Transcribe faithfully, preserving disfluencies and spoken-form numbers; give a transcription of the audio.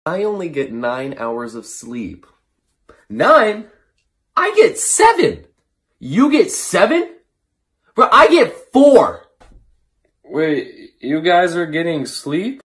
I only get nine hours of sleep. Nine? I get seven. You get seven? Bro, I get four. Wait, you guys are getting sleep?